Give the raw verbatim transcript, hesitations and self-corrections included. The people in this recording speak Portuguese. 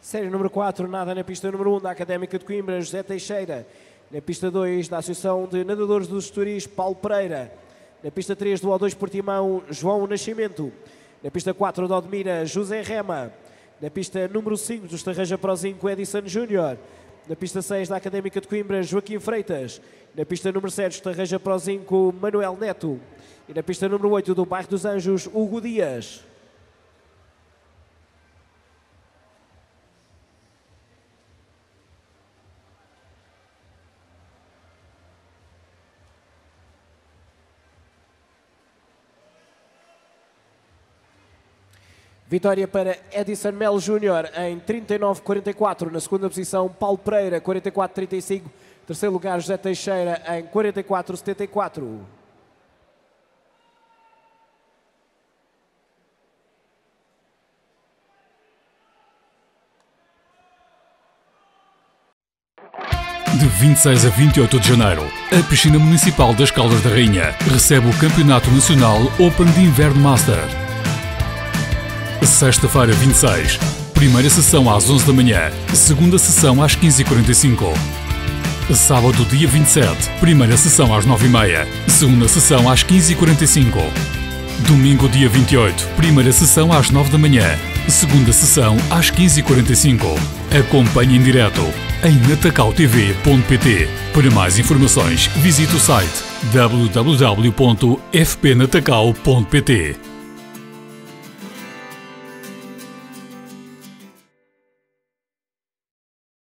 Série número quatro, nada na pista número um da Académica de Coimbra, José Teixeira. Na pista dois, da Associação de Nadadores dos Esturis, Paulo Pereira. Na pista três, do O dois Portimão, João Nascimento. Na pista quatro, do Odmira, José Rema. Na pista número cinco, do Estarreja Pro cinco, Edison Júnior. Na pista seis, da Académica de Coimbra, Joaquim Freitas. Na pista número sete, Estarreja Pro cinco, Manuel Neto. E na pista número oito, do Bairro dos Anjos, Hugo Dias. Vitória para Edison Melo Júnior em trinta e nove quarenta e quatro. Na segunda posição, Paulo Pereira, quarenta e quatro trinta e cinco. Terceiro lugar, José Teixeira em quarenta e quatro setenta e quatro. De vinte e seis a vinte e oito de janeiro, a Piscina Municipal das Caldas da Rainha recebe o Campeonato Nacional Open de Inverno Master. Sexta-feira, vinte e seis, primeira sessão às onze da manhã, segunda sessão às quinze e quarenta e cinco. Sábado, dia vinte e sete, primeira sessão às nove e meia, segunda sessão às quinze e quarenta e cinco. Domingo, dia vinte e oito, primeira sessão às nove da manhã, segunda sessão às quinze e quarenta e cinco. Acompanhe em direto em natacau t v ponto p t. Para mais informações, visite o site w w w ponto f p natacau ponto p t.